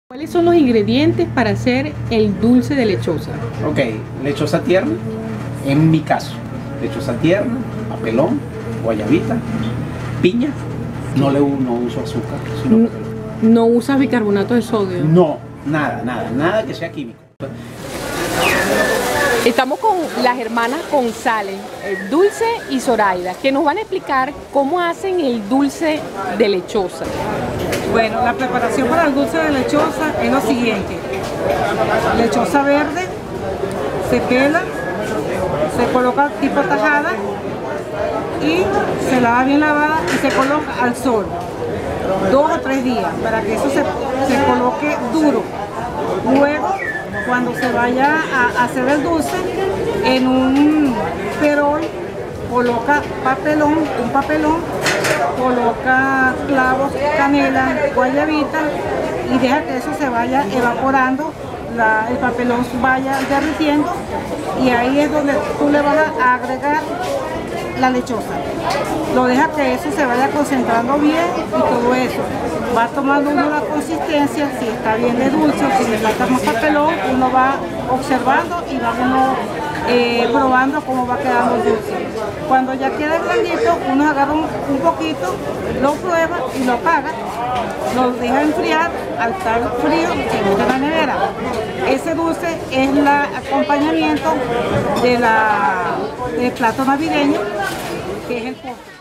¿Cuáles son los ingredientes para hacer el dulce de lechosa? Ok, lechosa tierna, en mi caso, lechosa tierna, papelón, guayabita, piña, no uso azúcar, sino papelón. No usas bicarbonato de sodio. No, nada que sea químico. Estamos con las hermanas González, Dulce y Zoraida, que nos van a explicar cómo hacen el dulce de lechosa. Bueno, la preparación para el dulce de lechosa es lo siguiente: lechosa verde, se pela, se coloca tipo tajada y se lava bien lavada y se coloca al sol 2 o 3 días para que eso se coloque duro. Luego, cuando se vaya a hacer el dulce, en un perol coloca un papelón, coloca clavos, canela, guayabita y deja que eso se vaya evaporando, el papelón vaya derritiendo, y ahí es donde tú le vas a agregar la lechosa. Lo deja que eso se vaya concentrando bien y todo eso. Va tomando uno la consistencia, si está bien de dulce o si le falta más papelón, uno va observando y va uno probando cómo va quedando el dulce. Cuando ya quede blandito, uno agarra un poquito, lo prueba y lo apaga, lo deja enfriar al estar frío en la nevera. Ese dulce es el acompañamiento del plato navideño, que es el postre.